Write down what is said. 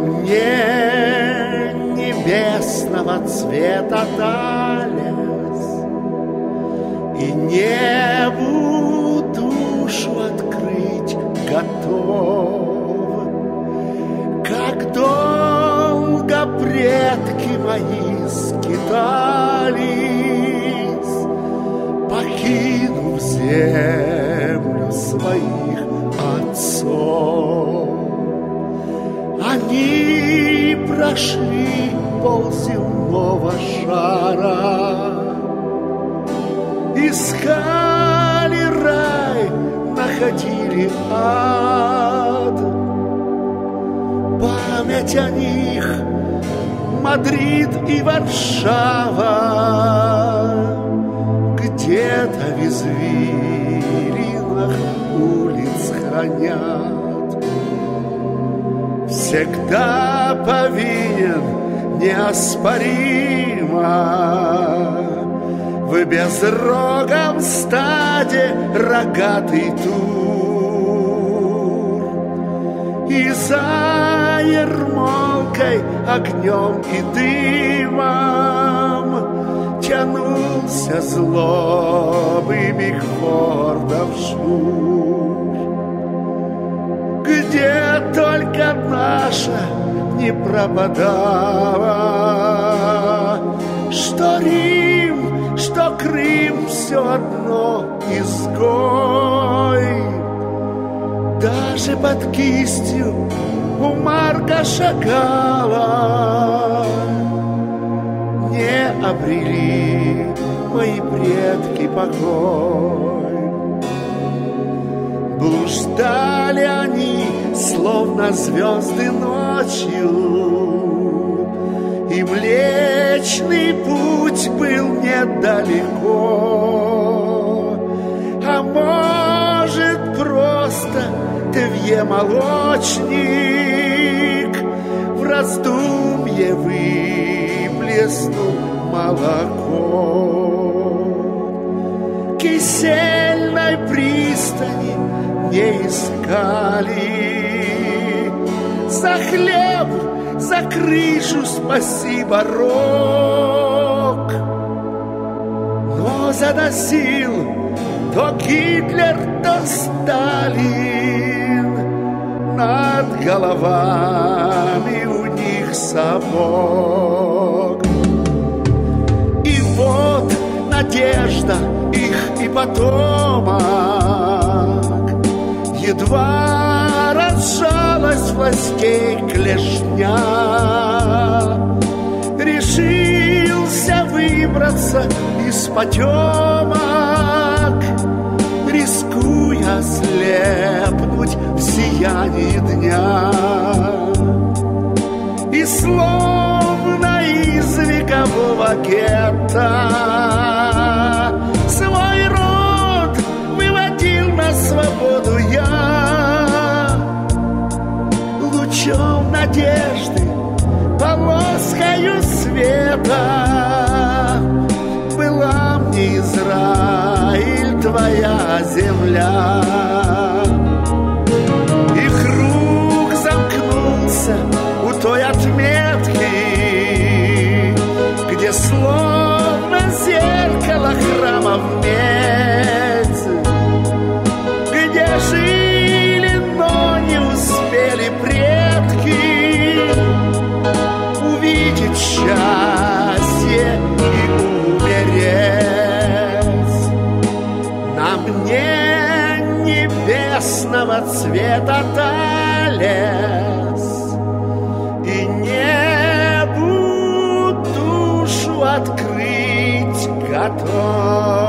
мне небесного цвета талец, и небу душу открыть готов. Как долго предки мои скитались, покинув землю своих отцов. Они прошли полземного шара, искали рай, находили ад. Память о них Мадрид и Варшава где-то в извилинах улиц хранят. Всегда повинен неоспоримо в безрогом стаде рогатый тур, и за ермолкой огнем и дымом тянулся злобый Бигфордов шнур. Где только наша не пропадала, что Рим, что Крым, все одно изгой. Даже под кистью у Марка Шагала не обрели мои предки покой. Блуждали они, словно звезды ночью, и Млечный Путь был недалеко. А может, просто Твье-молочник в раздумье выплеснул молоко. Кисельной пристани не искали, за хлеб, за крышу спасибо, рок. Но заносил то Гитлер, то Сталин, над головами у них сапог. И вот надежда их и потомок едва разжалась властей клешня, решился выбраться из потемок, рискуя слепнуть в сиянии дня. И словно из векового гетто свой род выводил на свободу я. Лучом надежды, полоскою света была мне Израиль, твоя земля. И круг замкнулся у той отметки, где словно зеркало храма в медь, где жили, но не успели предки увидеть счастье и умереть. На мне небесного цвета талец, и небу душу открыть готов.